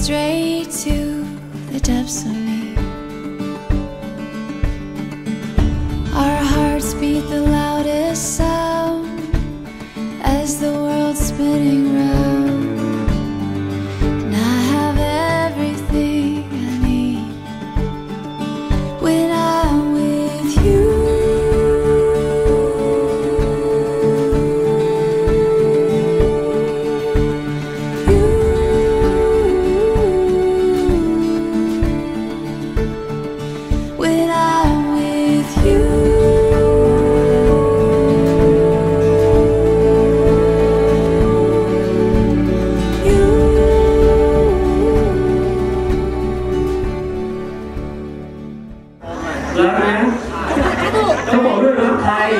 straight to the depths of me. Our hearts beat the loudest sound as the world's spinning round. And I have everything I need when I'm with you. When I'm with you. แล้วนะเขาบอกด้วยนะไทย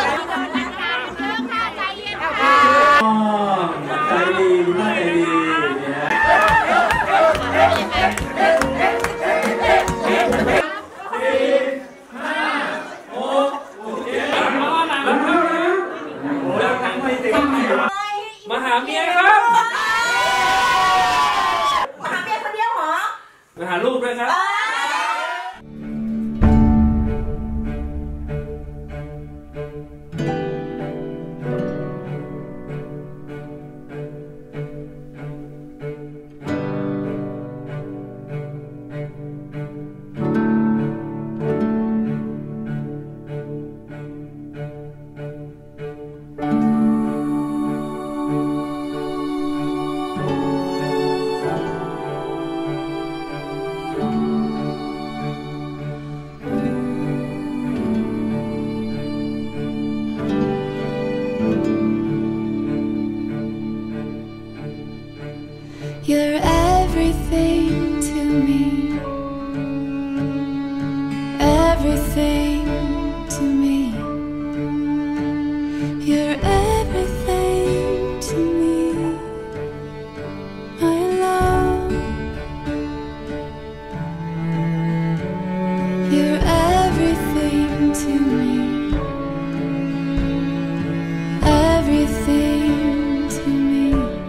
ใจดีมากใจดีมาหาเมียครับมาหาเมียคนเดียวเหรอมาหาลูกด้วยครับ You're everything to me, everything to me. You're everything to me, my love. You're everything to me, everything to me.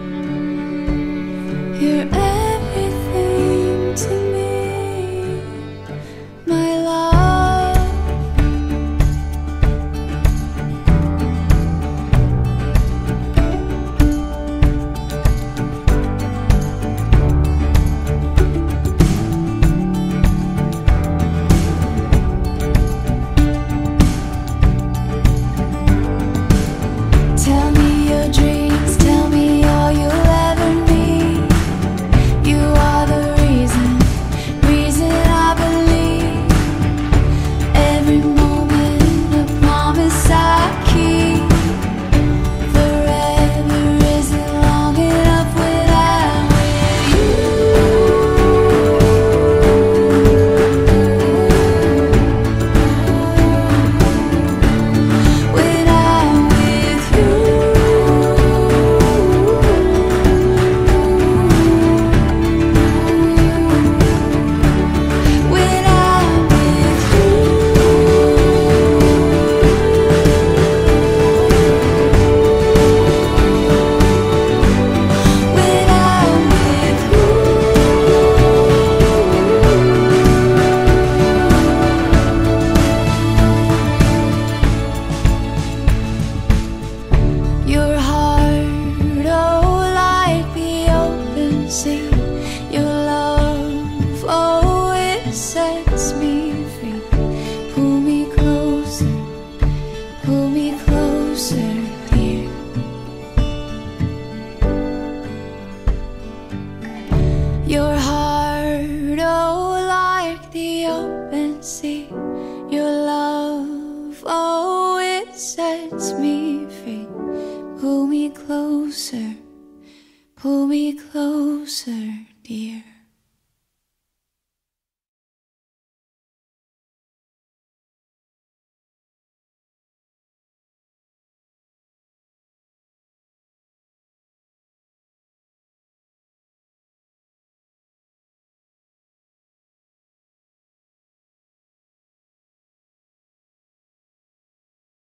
You're everything to me, my love. Tell me your dreams, tell me all you'll ever need. You are the reason I believe. Every moment a promise I keep. Forever isn't long enough when I'm with you. When I'm with you. When I'm with you. When I'm with you. Your heart, oh, like the open sea. Your love, oh, it sets me free. Pull me closer, dear. Your heart, oh, like the open sea. Your love, oh, it sets me free. Pull me closer, dear.